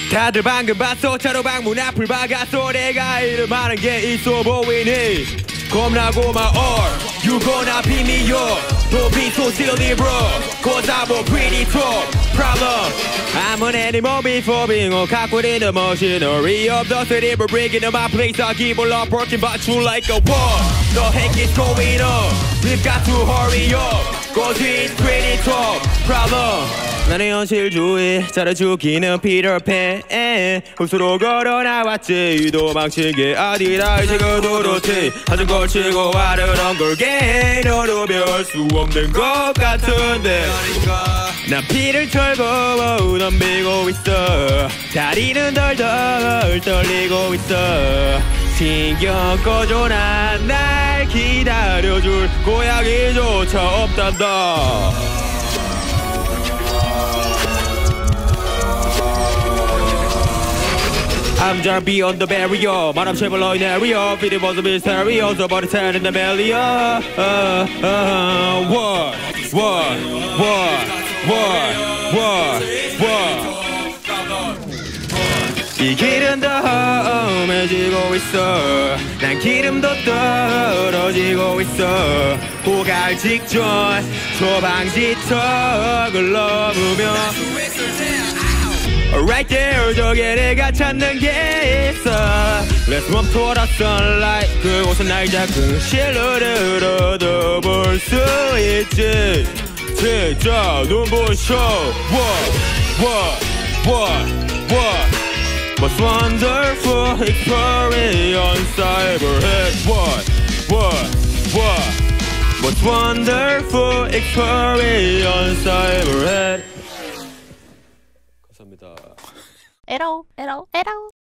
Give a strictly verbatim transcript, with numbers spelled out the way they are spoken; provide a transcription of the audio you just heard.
다들 방금 봤어. 차로 방문 앞을 박았어. 내가 이름하는 게 있어 보이니 겁나고 my all You gonna be me yo Don't be so silly bro Cause I'm a pretty top problem I'm an animal before being a cockwit in the machinery of the city but breaking in my place I keep on working but you like a war The heck is going on We've got to hurry up Cause it's pretty top problem 나는 현실주의 차를 죽이는 피터팬 흡수로 걸어 나왔지 도망친 게 아니라 지금 도로티 아주 걸치고 아르던 걸게 너도 배울 수 없는 것 같은데 난 피를 털고 덤비고 있어 다리는 덜덜 떨리고 있어 신경 꺼줘 난 날 기다려줄 고양이조차 없단다 I'm just beyond the barrier 말함 쉐벌러 in area Feed it was a mysterious about the ten in the million uh, uh, What, what, what, what, what, what 이 길은 더 험해지고 있어 난 기름도 떨어지고 있어 오갈 직전 초방지턱을 넘으며 Right there 저게 내가 찾는 게 있어 Let's move toward the sunlight 그곳은 날 작은 실루엣으로 볼 수 있지 진짜 눈부셔 What, what, what, what Most wonderful experience I ever had What, what, what Most wonderful experience I ever had 감사합니다. 에러 에러 에러